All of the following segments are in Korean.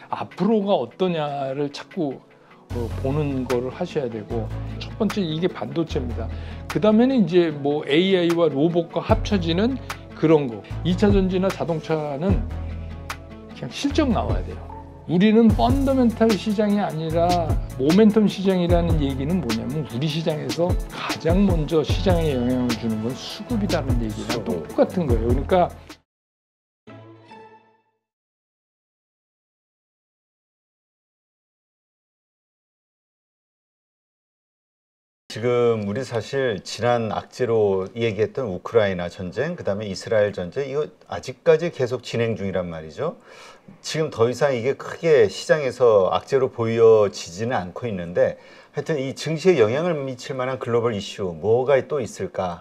앞으로가 어떠냐를 자꾸 보는 거를 하셔야 되고, 첫 번째 이게 반도체입니다. 그 다음에는 이제 뭐 AI와 로봇과 합쳐지는 그런 거. 2차 전지나 자동차는 그냥 실적 나와야 돼요. 우리는 펀더멘탈 시장이 아니라 모멘텀 시장이라는 얘기는 뭐냐면, 우리 시장에서 가장 먼저 시장에 영향을 주는 건 수급이라는 얘기랑 똑같은 거예요. 그러니까 지금 우리 사실 지난 악재로 얘기했던 우크라이나 전쟁, 그다음에 이스라엘 전쟁, 이거 아직까지 계속 진행 중이란 말이죠. 지금 더 이상 이게 크게 시장에서 악재로 보여지지는 않고 있는데, 하여튼 이 증시에 영향을 미칠 만한 글로벌 이슈 뭐가 또 있을까?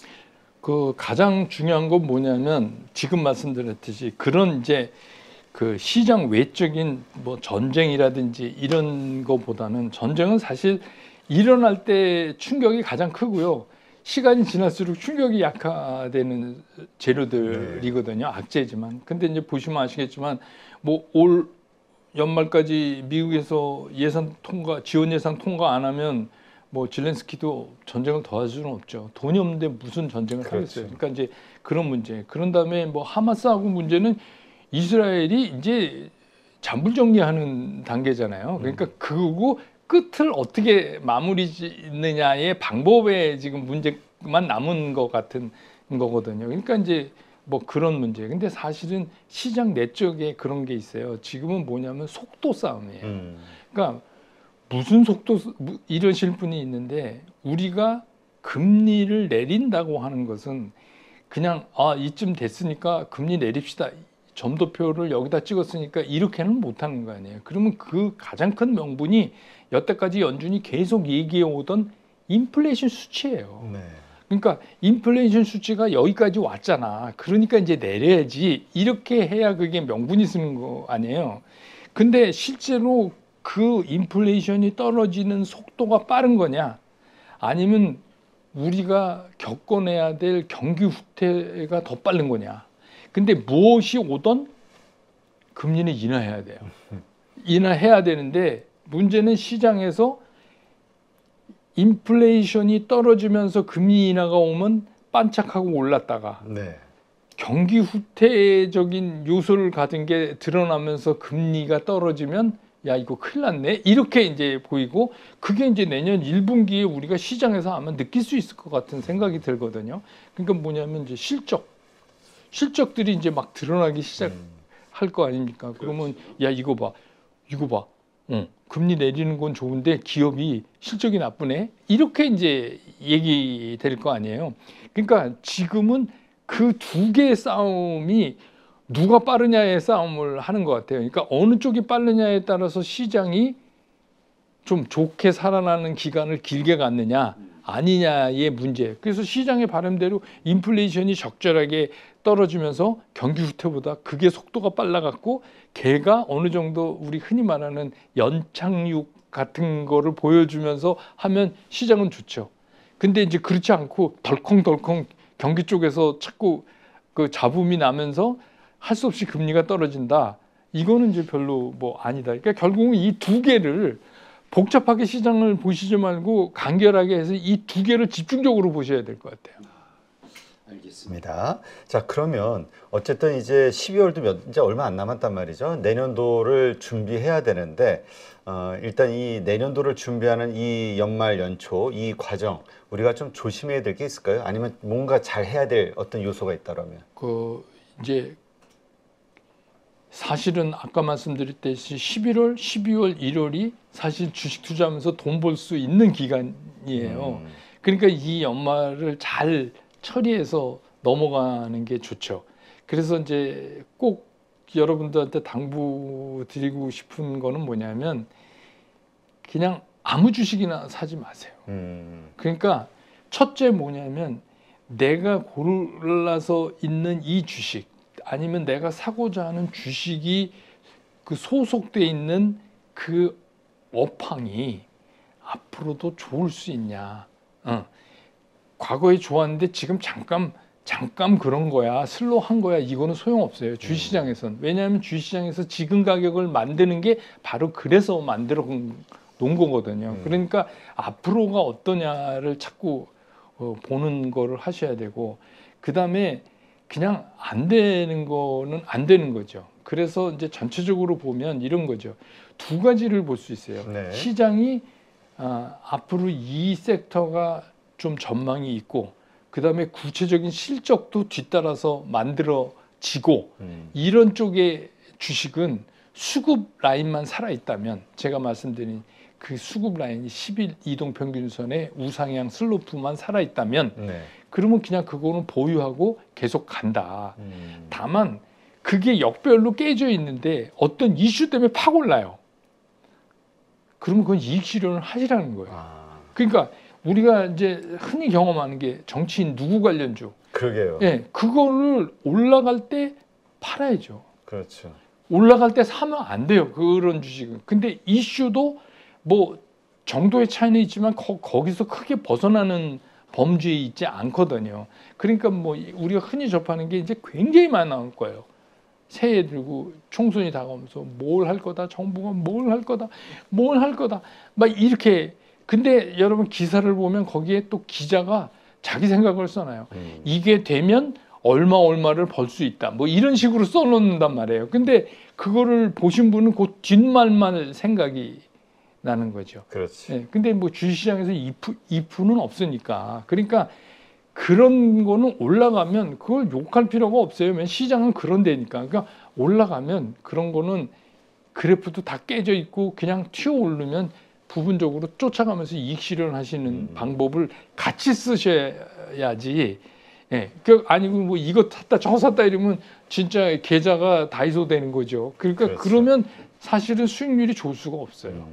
그 가장 중요한 건 뭐냐면, 지금 말씀드렸듯이 그런 이제 그 시장 외적인 뭐 전쟁이라든지 이런 거보다는, 전쟁은 사실 일어날 때 충격이 가장 크고요. 시간이 지날수록 충격이 약화되는 재료들이거든요. 악재지만. 근데 이제 보시면 아시겠지만, 뭐 올 연말까지 미국에서 지원 예산 통과 안 하면 뭐 zelensky도 전쟁을 더 할 수는 없죠. 돈이 없는데 무슨 전쟁을 하겠어요. 그러니까 이제 그런 문제. 그런 다음에 뭐 하마스하고 문제는, 이스라엘이 이제 잔불 정리하는 단계잖아요. 그러니까 그거 끝을 어떻게 마무리 짓느냐의 방법에 지금 문제만 남은 것 같은 거거든요. 그러니까 이제 뭐 그런 문제. 근데 사실은 시장 내적에 그런 게 있어요. 지금은 뭐냐면 속도 싸움이에요. 그러니까 무슨 속도, 이러실 분이 있는데, 우리가 금리를 내린다고 하는 것은 그냥 이쯤 됐으니까 금리 내립시다, 점도표를 여기다 찍었으니까 이렇게는 못하는 거 아니에요. 그러면 그 가장 큰 명분이 여태까지 연준이 계속 얘기해 오던 인플레이션 수치예요. 네. 그러니까 인플레이션 수치가 여기까지 왔잖아, 그러니까 이제 내려야지, 이렇게 해야 그게 명분이 쓰는 거 아니에요. 근데 실제로 그 인플레이션이 떨어지는 속도가 빠른 거냐, 아니면 우리가 겪어내야 될 경기 후퇴가 더 빠른 거냐. 근데 무엇이 오던 금리는 인하해야 돼요. 인하해야 되는데, 문제는 시장에서 인플레이션이 떨어지면서 금리 인하가 오면 반짝하고 올랐다가, 네. 경기 후퇴적인 요소를 가진 게 드러나면서 금리가 떨어지면 야, 이거 큰일 났네, 이렇게 이제 보이고, 그게 이제 내년 1분기에 우리가 시장에서 아마 느낄 수 있을 것 같은 생각이 들거든요. 그러니까 뭐냐면 이제 실적들이 이제 막 드러나기 시작할 거 아닙니까? 그러면 야, 이거 봐, 금리 내리는 건 좋은데 기업이 실적이 나쁘네, 이렇게 이제 얘기될 거 아니에요. 그러니까 지금은 그 두 개의 싸움이 누가 빠르냐의 싸움을 하는 것 같아요. 그러니까 어느 쪽이 빠르냐에 따라서 시장이 좀 좋게 살아나는 기간을 길게 갖느냐 아니냐의 문제. 그래서 시장의 바람대로 인플레이션이 적절하게 떨어지면서 경기 후퇴보다 그게 속도가 빨라갖고, 걔가 어느 정도 우리 흔히 말하는 연착륙 같은 거를 보여주면서 하면 시장은 좋죠. 근데 이제 그렇지 않고 덜컹덜컹 경기 쪽에서 자꾸 그 잡음이 나면서 할 수 없이 금리가 떨어진다, 이거는 이제 별로 뭐 아니다. 그러니까 결국은 이 두 개를, 복잡하게 시장을 보시지 말고 간결하게 해서 이 두 개를 집중적으로 보셔야 될 것 같아요. 알겠습니다. 자, 그러면 어쨌든 이제 12월도 이제 얼마 안 남았단 말이죠. 내년도를 준비해야 되는데, 일단 이 내년도를 준비하는 이 연말 연초 이 과정, 우리가 좀 조심해야 될 게 있을까요? 아니면 뭔가 잘 해야 될 어떤 요소가 있다라면? 이제 사실은 아까 말씀드렸듯이 11월, 12월, 1월이 사실 주식 투자하면서 돈 벌 수 있는 기간이에요. 그러니까 이 연말을 잘 처리해서 넘어가는 게 좋죠. 그래서 이제 꼭 여러분들한테 당부드리고 싶은 거는 뭐냐면, 그냥 아무 주식이나 사지 마세요. 그러니까 첫째 뭐냐면, 내가 골라서 있는 이 주식, 아니면 내가 사고자 하는 주식이 그 소속돼 있는 그 업황이 앞으로도 좋을 수 있냐. 과거에 좋았는데 지금 잠깐 잠깐 그런 거야, 슬로한 거야, 이거는 소용없어요. 주시장에선. 왜냐하면 주시장에서 지금 가격을 만드는 게 바로 그래서 만들어 놓은 거거든요. 그러니까 앞으로가 어떠냐를 자꾸 보는 거를 하셔야 되고, 그 다음에 그냥 안 되는 거는 안 되는 거죠. 그래서 이제 전체적으로 보면 이런 거죠. 두 가지를 볼 수 있어요. 네. 시장이 앞으로 이 섹터가 좀 전망이 있고, 그 다음에 구체적인 실적도 뒤따라서 만들어지고, 이런 쪽의 주식은 수급 라인만 살아있다면, 제가 말씀드린 그 수급 라인이 10일 이동평균선의 우상향 슬로프만 살아있다면, 네. 그러면 그냥 그거는 보유하고 계속 간다. 다만 그게 역별로 깨져 있는데 어떤 이슈 때문에 팍 올라요. 그러면 그건 이익 실현을 하시라는 거예요. 그러니까 우리가 이제 흔히 경험하는 게 정치인 누구 관련주. 그러게요. 예, 그거를 올라갈 때 팔아야죠. 그렇죠. 올라갈 때 사면 안 돼요. 그런 주식은. 근데 이슈도 뭐 정도의 차이는 있지만 거기서 크게 벗어나는 범주에 있지 않거든요. 그러니까 뭐 우리가 흔히 접하는 게 이제 굉장히 많이 나올 거예요. 새해 들고 총선이 다가오면서 뭘 할 거다, 정부가 뭘 할 거다, 뭘 할 거다, 막 이렇게. 근데 여러분 기사를 보면 거기에 또 기자가 자기 생각을 써놔요. 이게 되면 얼마를 벌 수 있다, 뭐 이런 식으로 써놓는단 말이에요. 근데 그거를 보신 분은 그 뒷말만 생각이 나는 거죠. 그렇지. 네, 근데 뭐 주식시장에서 이프는 없으니까. 그러니까 그런 거는 올라가면 그걸 욕할 필요가 없어요. 왜냐면 시장은 그런 데니까. 그러니까 올라가면 그런 거는 그래프도 다 깨져 있고 그냥 튀어 오르면 부분적으로 쫓아가면서 이익 실현하시는 방법을 같이 쓰셔야지. 예, 그 아니고 뭐 이거 샀다 저거 샀다 이러면 진짜 계좌가 다이소 되는 거죠. 그러니까 그렇죠. 그러면 사실은 수익률이 좋을 수가 없어요.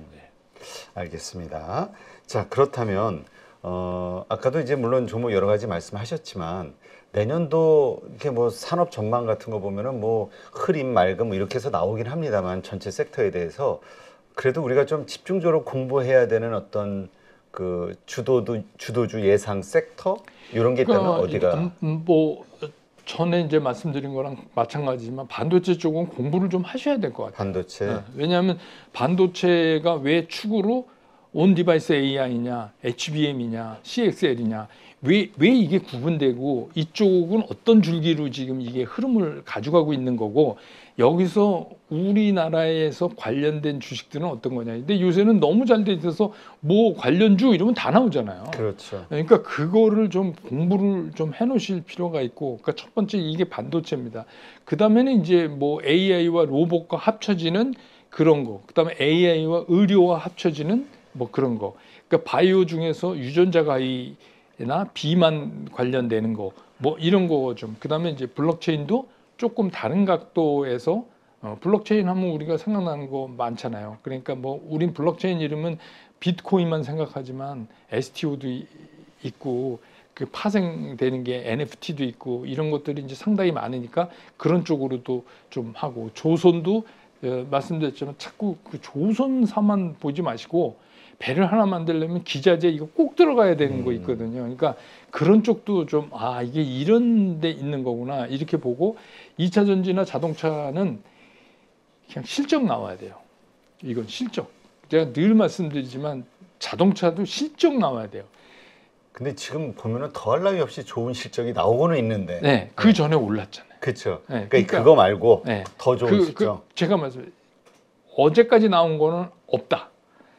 알겠습니다. 자, 그렇다면 아까도 이제 물론 종목 여러 가지 말씀하셨지만 내년도 이렇게 뭐 산업 전망 같은 거 보면은 뭐 흐림 맑음 뭐 이렇게 해서 나오긴 합니다만 전체 섹터에 대해서 그래도 우리가 좀 집중적으로 공부해야 되는 어떤 그 주도주 예상 섹터 이런 게 있다면 어디가? 뭐 전에 이제 말씀드린 거랑 마찬가지지만 반도체 쪽은 공부를 좀 하셔야 될 것 같아요. 반도체. 네, 왜냐하면 반도체가 왜 축으로 온 디바이스 AI냐, HBM이냐, CXL이냐, 왜 이게 구분되고 이쪽은 어떤 줄기로 지금 이게 흐름을 가져가고 있는 거고, 여기서 우리나라에서 관련된 주식들은 어떤 거냐. 근데 요새는 너무 잘 돼 있어서 뭐 관련주 이러면 다 나오잖아요. 그렇죠. 그러니까 그거를 좀 공부를 좀 해놓으실 필요가 있고, 그러니까 첫 번째 이게 반도체입니다. 그 다음에는 이제 뭐 AI와 로봇과 합쳐지는 그런 거, 그 다음에 AI와 의료와 합쳐지는 뭐 그런 거. 그러니까 바이오 중에서 유전자 가위나 비만 관련되는 거, 뭐 이런 거 좀. 그 다음에 이제 블록체인도 조금 다른 각도에서 블록체인 하면 우리가 생각나는 거 많잖아요. 그러니까 뭐 우린 블록체인 이름은 비트코인만 생각하지만 STO도 있고 그 파생되는 게 NFT도 있고 이런 것들이 이제 상당히 많으니까 그런 쪽으로도 좀 하고, 조선도 말씀드렸지만 자꾸 그 조선사만 보지 마시고 배를 하나 만들려면 기자재 이거 꼭 들어가야 되는 거 있거든요. 그러니까 그런 쪽도 좀 이게 이런 데 있는 거구나 이렇게 보고, 2차 전지나 자동차는 그냥 실적 나와야 돼요. 이건 실적. 제가 늘 말씀드리지만 자동차도 실적 나와야 돼요. 근데 지금 보면은 더할 나위 없이 좋은 실적이 나오고는 있는데. 네, 그 전에 올랐잖아요. 그렇죠. 네, 그러니까 그거 말고 네, 더 좋은 실적. 제가 말씀 어제까지 나온 거는 없다.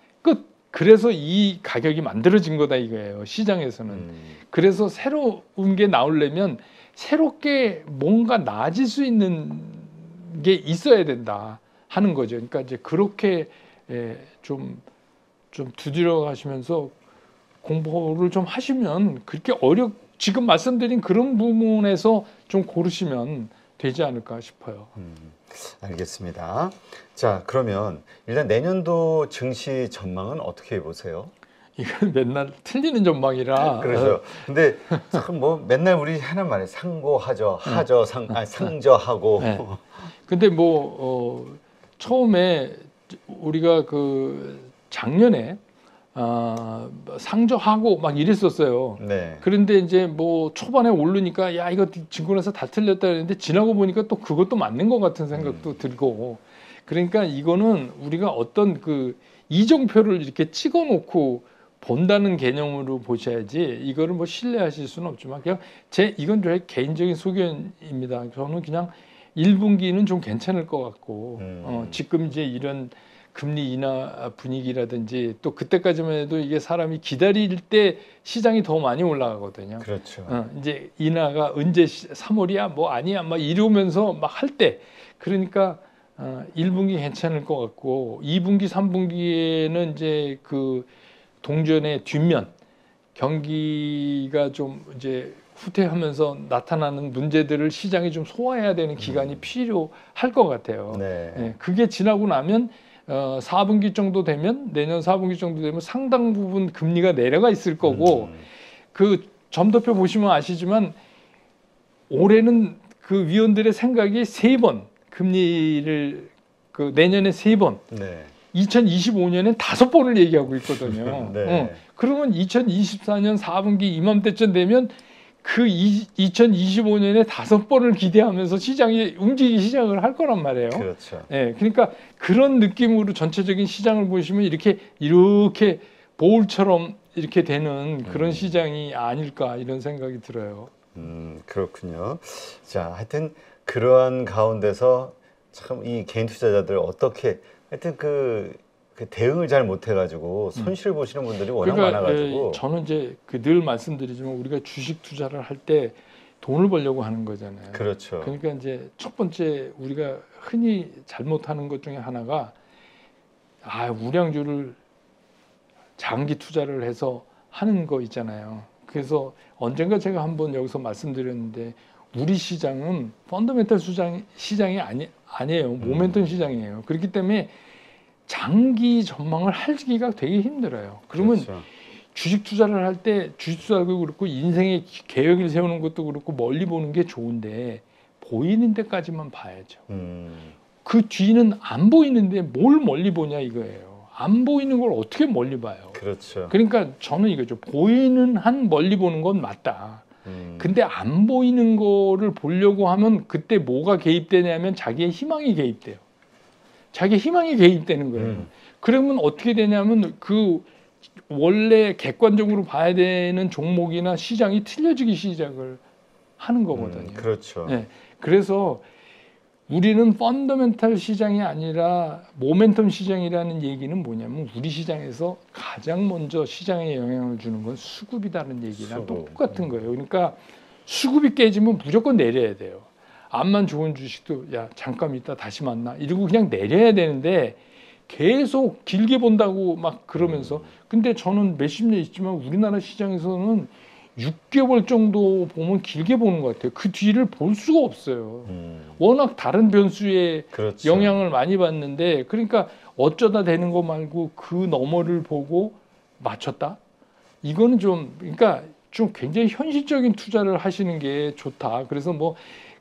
그래서 이 가격이 만들어진 거다 이거예요. 시장에서는. 그래서 새로운 게 나오려면 새롭게 뭔가 나아질 수 있는 게 있어야 된다 하는 거죠. 그러니까 이제 그렇게 좀 두드려 가시면서 공부를 좀 하시면 그렇게 지금 말씀드린 그런 부분에서 좀 고르시면 되지 않을까 싶어요. 알겠습니다. 자, 그러면 일단 내년도 증시 전망은 어떻게 보세요? 이건 맨날 틀리는 전망이라. 그렇죠. 근데 참 뭐 맨날 우리 하는 말에 상고하죠, 상저하고. 네. 근데 뭐 처음에 우리가 그 작년에 상저하고 막 이랬었어요. 네. 그런데 이제 뭐 초반에 오르니까 야 이거 증권에서 다 틀렸다 그랬는데 지나고 보니까 또 그것도 맞는 것 같은 생각도 들고 그러니까 이거는 우리가 어떤 그 이정표를 이렇게 찍어놓고 본다는 개념으로 보셔야지 이거를 뭐 신뢰하실 수는 없지만 그냥 이건 저의 개인적인 소견입니다. 저는 그냥 1분기는 좀 괜찮을 것 같고 지금 이제 이런 금리 인하 분위기라든지 또 그때까지만 해도 이게 사람이 기다릴 때 시장이 더 많이 올라가거든요. 그렇죠. 이제 인하가 언제 3월이야 뭐 아니야 막 이러면서 막 할 때 그러니까 1분기 괜찮을 것 같고 2분기 3분기에는 이제 그 동전의 뒷면 경기가 좀 이제 후퇴하면서 나타나는 문제들을 시장이 좀 소화해야 되는 기간이 필요할 것 같아요. 네. 예, 그게 지나고 나면 4분기 정도 되면 내년 4분기 정도 되면 상당 부분 금리가 내려가 있을 거고 그 점도표 보시면 아시지만 올해는 그 위원들의 생각이 3번 금리를 그 내년에 3번 네. 2025년엔 5번을 얘기하고 있거든요. 네. 그러면 2024년 4분기 이맘때쯤 되면 그 2025년에 5번을 기대하면서 시장이 움직이기 시작을 할 거란 말이에요. 그렇죠. 예, 그러니까 그런 느낌으로 전체적인 시장을 보시면 이렇게 보울처럼 이렇게 되는 그런 시장이 아닐까 이런 생각이 들어요. 그렇군요. 자, 하여튼 그러한 가운데서 참 이 개인 투자자들 어떻게 하여튼 그 대응을 잘 못해가지고 손실 보시는 분들이 워낙 많아가지고 저는 이제 늘 말씀드리지만 우리가 주식 투자를 할 때 돈을 벌려고 하는 거잖아요. 그렇죠. 그러니까 이제 첫 번째 우리가 흔히 잘못하는 것 중에 하나가 우량주를 장기 투자를 해서 하는 거 있잖아요. 그래서 언젠가 제가 한번 여기서 말씀드렸는데 우리 시장은 펀더멘탈 시장이 아니에요. 모멘텀 시장이에요. 그렇기 때문에 장기 전망을 하기가 되게 힘들어요. 그러면 그렇죠. 주식 투자를 할 때 주식 투자도 그렇고 인생의 계획을 세우는 것도 그렇고 멀리 보는 게 좋은데 보이는 데까지만 봐야죠. 그 뒤는 안 보이는데 뭘 멀리 보냐 이거예요. 안 보이는 걸 어떻게 멀리 봐요. 그렇죠. 그러니까 저는 이거죠. 보이는 한 멀리 보는 건 맞다. 근데 안 보이는 거를 보려고 하면 그때 뭐가 개입되냐면 자기의 희망이 개입돼요. 자기 희망이 개입되는 거예요. 그러면 어떻게 되냐면 그 원래 객관적으로 봐야 되는 종목이나 시장이 틀려지기 시작을 하는 거거든요. 그렇죠. 네. 그래서 우리는 펀더멘탈 시장이 아니라 모멘텀 시장이라는 얘기는 뭐냐면 우리 시장에서 가장 먼저 시장에 영향을 주는 건 수급이라는 얘기랑 똑같은 거예요. 그러니까 수급이 깨지면 무조건 내려야 돼요. 암만 좋은 주식도 야 잠깐 있다 다시 만나 이러고 그냥 내려야 되는데 계속 길게 본다고 막 그러면서 근데 저는 몇십 년 있지만 우리나라 시장에서는 6개월 정도 보면 길게 보는 것 같아요. 그 뒤를 볼 수가 없어요. 워낙 다른 변수에 그렇죠. 영향을 많이 받는데 그러니까 어쩌다 되는 거 말고 그 너머를 보고 맞췄다? 이거는 좀 그러니까 좀 굉장히 현실적인 투자를 하시는 게 좋다. 그래서 뭐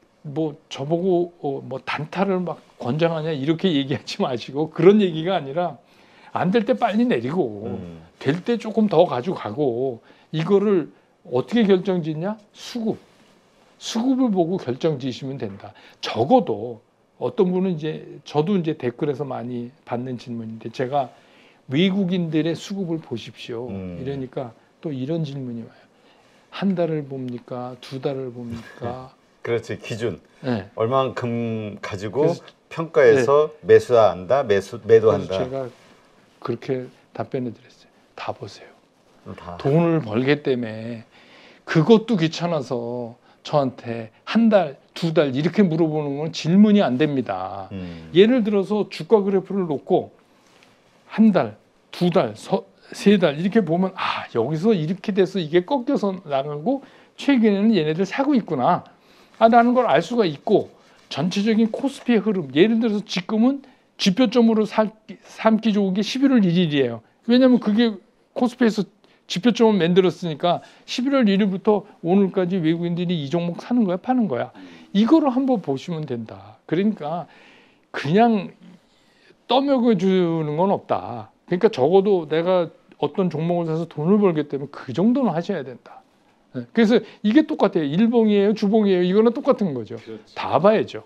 저보고 뭐 단타를 막 권장하냐 이렇게 얘기하지 마시고 그런 얘기가 아니라 안 될 때 빨리 내리고 될 때 조금 더 가지고 이거를 어떻게 결정짓냐? 수급을 보고 결정지시면 된다. 적어도 어떤 분은 이제 저도 이제 댓글에서 많이 받는 질문인데 제가 외국인들의 수급을 보십시오. 이러니까 또 이런 질문이 와요. 한 달을 봅니까? 2달을 봅니까? 그렇지 기준. 네. 얼만큼 가지고 평가해서 매수한다, 매도한다. 제가 그렇게 답변해 드렸어요. 다 보세요. 다. 돈을 벌기 때문에 그것도 귀찮아서 저한테 한 달, 2달 이렇게 물어보는 건 질문이 안 됩니다. 예를 들어서 주가 그래프를 놓고 한 달, 2달, 3달 이렇게 보면 여기서 이렇게 돼서 이게 꺾여서 나가고 최근에는 얘네들 사고 있구나. 라는 걸 알 수가 있고 전체적인 코스피의 흐름 예를 들어서 지금은 지표점으로 삼기 좋은 게 11월 1일이에요. 왜냐하면 그게 코스피에서 지표점을 만들었으니까 11월 1일부터 오늘까지 외국인들이 이 종목 사는 거야 파는 거야. 이거를 한번 보시면 된다. 그러니까 그냥 떠먹여 주는 건 없다. 그러니까 적어도 내가 어떤 종목을 사서 돈을 벌겠다면 그 정도는 하셔야 된다. 예, 그래서 이게 똑같아요. 일봉이에요, 주봉이에요. 이거는 똑같은 거죠. 그렇죠. 다 봐야죠.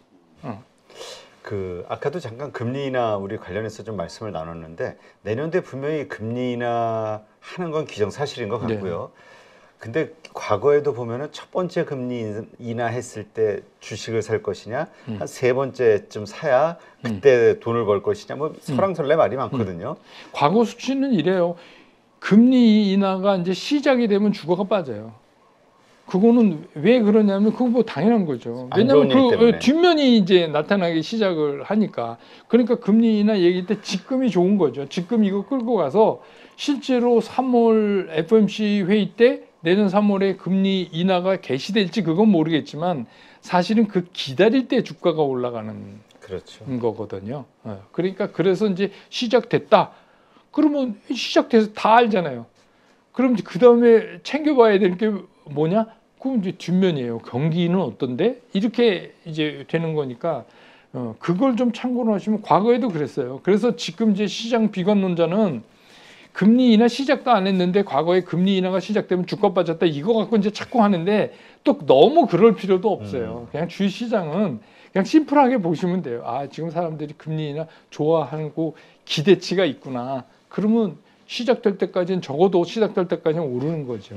그 아까도 잠깐 금리 인하 우리 관련해서 좀 말씀을 나눴는데 내년도에 분명히 금리 인하 하는 건 기정사실인 것 같고요. 근데 과거에도 보면은 첫 번째 금리 인하했을 때 주식을 살 것이냐, 한 세 번째쯤 사야 그때 돈을 벌 것이냐, 뭐 설왕설래 말이 많거든요. 과거 수치는 이래요. 금리 인하가 이제 시작이 되면 주가가 빠져요. 그거는 왜 그러냐면 그거 뭐 당연한 거죠. 안 좋은 왜냐면 일 때문에. 뒷면이 이제 나타나기 시작을 하니까. 그러니까 금리 인하 얘기 때 지금이 좋은 거죠. 지금 이거 끌고 가서 실제로 3월 FOMC 회의 때 내년 3월에 금리 인하가 개시될지 그건 모르겠지만 사실은 그 기다릴 때 주가가 올라가는 그렇죠. 거거든요. 그러니까 그래서 이제 시작됐다. 그러면 시작돼서 다 알잖아요. 그럼 이제 그 다음에 챙겨봐야 될 게 뭐냐? 그럼 이제 뒷면이에요. 경기는 어떤데? 이렇게 이제 되는 거니까 그걸 좀 참고로 하시면 과거에도 그랬어요. 그래서 지금 이제 시장 비관론자는 금리 인하 시작도 안 했는데 과거에 금리 인하가 시작되면 주가 빠졌다 이거 갖고 이제 자꾸 하는데 또 너무 그럴 필요도 없어요. 그냥 주식시장은 그냥 심플하게 보시면 돼요. 아 지금 사람들이 금리 인하 좋아하고 기대치가 있구나. 그러면 시작될 때까지는 적어도 시작될 때까지는 오르는 거죠.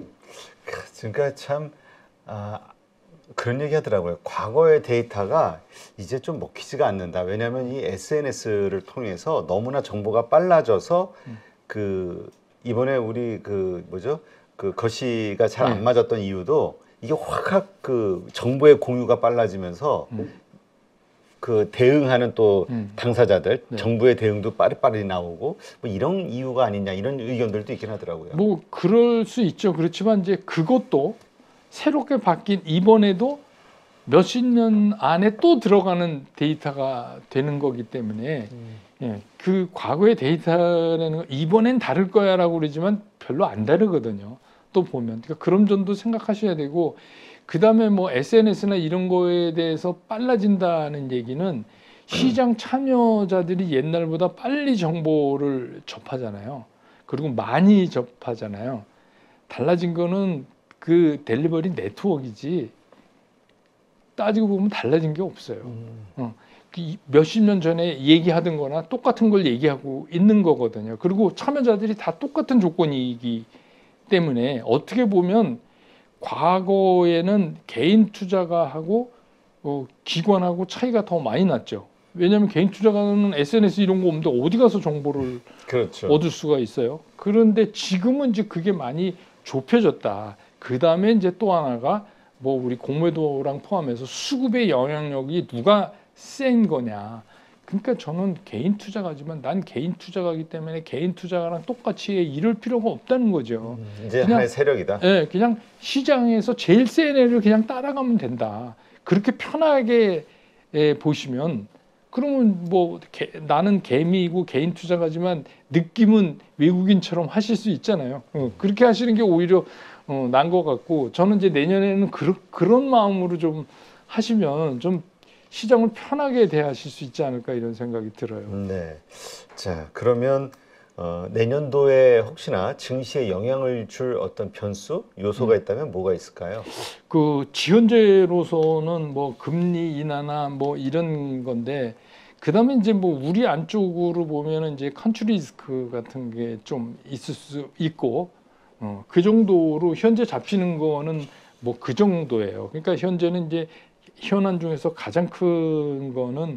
그러니까 참 그런 얘기 하더라고요. 과거의 데이터가 이제 좀 먹히지가 않는다. 왜냐하면 이 SNS를 통해서 너무나 정보가 빨라져서 그 이번에 우리 그 뭐죠? 그 거시가 잘 안 맞았던 이유도 이게 확 그 정보의 공유가 빨라지면서 그 대응하는 또 당사자들 정부의 대응도 빠르빠르 나오고 뭐 이런 이유가 아니냐 이런 의견들도 있긴 하더라고요. 뭐 그럴 수 있죠. 그렇지만 이제 그것도 새롭게 바뀐 이번에도 몇십 년 안에 또 들어가는 데이터가 되는 거기 때문에 예, 그 과거의 데이터라는 거 이번엔 다를 거야라고 그러지만 별로 안 다르거든요. 또 보면 그러니까 그런 점도 생각하셔야 되고 그 다음에 뭐 SNS나 이런 거에 대해서 빨라진다는 얘기는 시장 참여자들이 옛날보다 빨리 정보를 접하잖아요. 그리고 많이 접하잖아요. 달라진 거는 그 델리버리 네트워크이지 따지고 보면 달라진 게 없어요. 몇십 년 전에 얘기하던 거나 똑같은 걸 얘기하고 있는 거거든요. 그리고 참여자들이 다 똑같은 조건이기 때문에 어떻게 보면 과거에는 개인 투자가 하고 기관하고 차이가 더 많이 났죠. 왜냐하면 개인 투자가는 SNS 이런 거 없는데 어디 가서 정보를 그렇죠. 얻을 수가 있어요. 그런데 지금은 이제 그게 많이 좁혀졌다. 그 다음에 이제 또 하나가 뭐 우리 공매도랑 포함해서 수급의 영향력이 누가 센 거냐. 그러니까 저는 개인 투자가지만 난 개인 투자가기 때문에 개인 투자가랑 똑같이 이럴 필요가 없다는 거죠. 이제 그냥, 하나의 세력이다. 네, 그냥 시장에서 제일 센 애를 그냥 따라가면 된다. 그렇게 편하게 보시면 그러면 뭐 나는 개미이고 개인 투자가지만 느낌은 외국인처럼 하실 수 있잖아요. 그렇게 하시는 게 오히려 난 것 같고 저는 이제 내년에는 그런 마음으로 좀 하시면 좀 시장을 편하게 대하실 수 있지 않을까 이런 생각이 들어요. 네. 자, 그러면 내년도에 혹시나 증시에 영향을 줄 어떤 변수, 요소가 있다면 뭐가 있을까요? 그 지원제로서는 뭐 금리 인하나 뭐 이런 건데 그다음에 이제 뭐 우리 안쪽으로 보면은 이제 컨트리 리스크 같은 게 좀 있을 수 있고 그 정도로 현재 잡히는 거는 뭐 그 정도예요. 그러니까 현재는 이제 현안 중에서 가장 큰 거는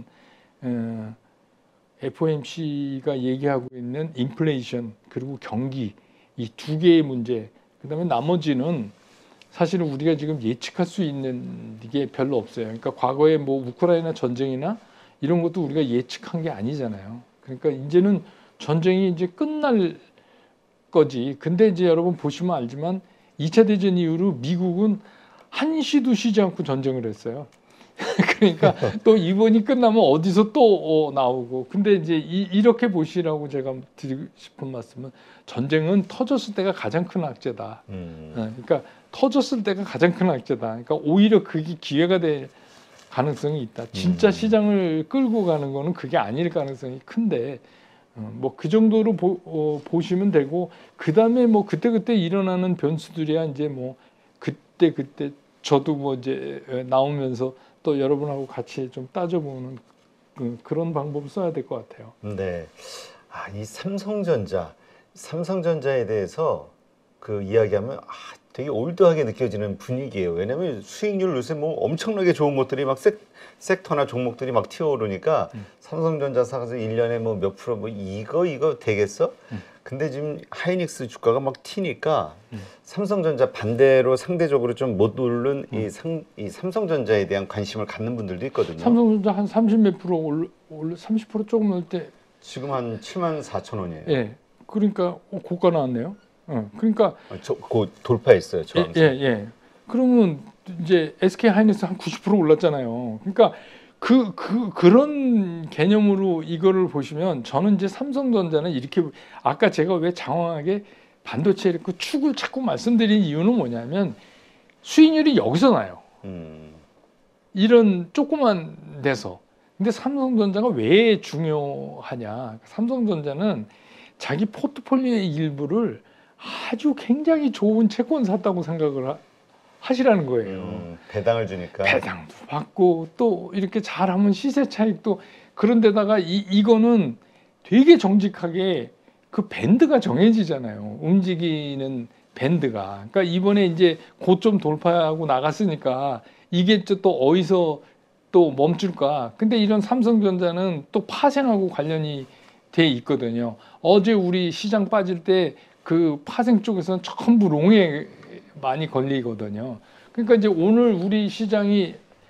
FOMC가 얘기하고 있는 인플레이션 그리고 경기 이 두 개의 문제. 그다음에 나머지는 사실은 우리가 지금 예측할 수 있는 게 별로 없어요. 그러니까 과거에 뭐 우크라이나 전쟁이나 이런 것도 우리가 예측한 게 아니잖아요. 그러니까 이제는 전쟁이 이제 끝날 거지. 근데 이제 여러분 보시면 알지만 2차 대전 이후로 미국은 한시도 쉬지 않고 전쟁을 했어요. 그러니까 또 이번이 끝나면 어디서 또 나오고. 근데 이제 이렇게 보시라고 제가 드리고 싶은 말씀은 전쟁은 터졌을 때가 가장 큰 악재다. 그러니까 터졌을 때가 가장 큰 악재다. 그러니까 오히려 그게 기회가 될 가능성이 있다. 진짜 시장을 끌고 가는 거는 그게 아닐 가능성이 큰데 뭐 그 정도로 보시면 되고, 그 다음에 뭐 그때그때 일어나는 변수들이야 이제 뭐 그때 저도 뭐 이제 나오면서 또 여러분하고 같이 좀 따져보는 그런 방법을 써야 될 것 같아요. 네. 이 삼성전자에 대해서 그 이야기하면 되게 올드하게 느껴지는 분위기예요. 왜냐하면 수익률 요새 뭐 엄청나게 좋은 것들이 막 섹터나 종목들이 막 튀어오르니까 삼성전자 사가서 1년에 뭐 몇 프로 뭐 이거 되겠어? 근데 지금 하이닉스 주가가 막 튀니까 삼성전자 반대로 상대적으로 좀 못 오른 이 삼성전자에 대한 관심을 갖는 분들도 있거든요. 삼성전자 한 30 몇 프로 올라 30% 조금 올 때 지금 한 74,000원이에요. 예. 그러니까 고가 나왔네요. 그러니까 그 돌파했어요. 예. 그러면 이제 SK 하이닉스 한 90% 올랐잖아요. 그러니까 그런 개념으로 이거를 보시면 저는 이제 삼성전자는 이렇게 아까 제가 왜 장황하게 반도체 그 축을 자꾸 말씀드린 이유는 뭐냐면 수익률이 여기서 나요. 이런 조그만 데서. 근데 삼성전자가 왜 중요하냐? 삼성전자는 자기 포트폴리오의 일부를 아주 굉장히 좋은 채권 샀다고 생각을 하시라는 거예요. 배당을 주니까. 배당도 받고 또 이렇게 잘하면 시세 차익도, 그런데다가 이거는 되게 정직하게 그 밴드가 정해지잖아요. 움직이는 밴드가. 그러니까 이번에 이제 고점 돌파하고 나갔으니까 이게 또 어디서 또 멈출까? 근데 이런 삼성전자는 또 파생하고 관련이 돼 있거든요. 어제 우리 시장 빠질 때 그 파생 쪽에서는 전부 롱에 많이 걸리거든요. 그러니까 이제 오늘 우리 시장이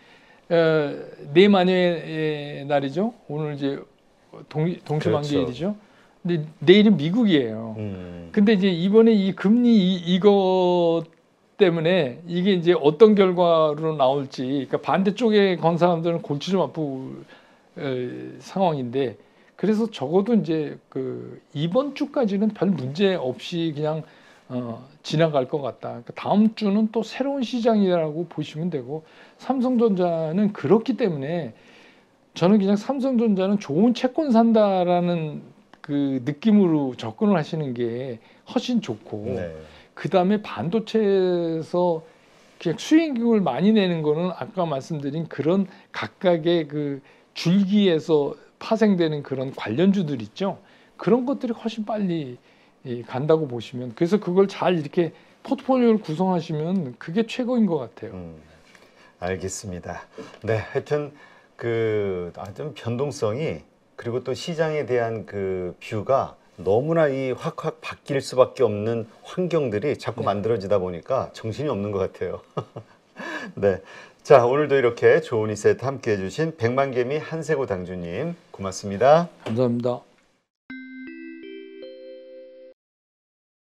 내만여의 날이죠. 오늘 이제 동시만기일이죠. 근데 내일은 미국이에요. 근데 이제 이번에 이 금리 이거 때문에 이게 이제 어떤 결과로 나올지, 그러니까 반대쪽에 건 사람들은 골치 좀 아플 상황인데, 그래서 적어도 이제 그 이번 주까지는 별 문제 없이 그냥 지나갈 것 같다. 그러니까 다음 주는 또 새로운 시장이라고 보시면 되고, 삼성전자는 그렇기 때문에 저는 그냥 삼성전자는 좋은 채권 산다라는 그 느낌으로 접근을 하시는 게 훨씬 좋고, 네. 그 다음에 반도체에서 그냥 수익을 많이 내는 거는 아까 말씀드린 그런 각각의 그 줄기에서 파생되는 그런 관련주들 있죠. 그런 것들이 훨씬 빨리 간다고 보시면, 그래서 그걸 잘 이렇게 포트폴리오를 구성하시면 그게 최고인 것 같아요. 알겠습니다. 네, 하여튼 좀 변동성이, 그리고 또 시장에 대한 그 뷰가 너무나 이 확 바뀔 수밖에 없는 환경들이 자꾸 만들어지다 보니까 정신이 없는 것 같아요. 네. 자, 오늘도 이렇게 좋은 이세트 함께 해주신 백만개미 한세고 당주님 고맙습니다. 감사합니다.